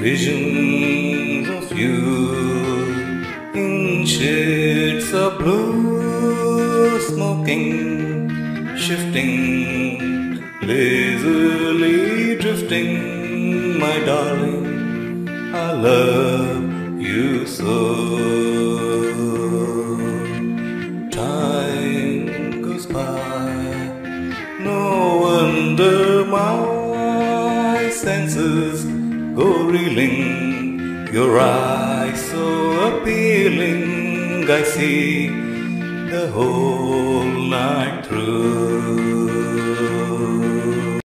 Visions of you in shades of blue, smoking, shifting, lazily drifting. My darling, I love you so. Time goes by, no wonder my senses go reeling. Your eyes so appealing, I see the whole night through.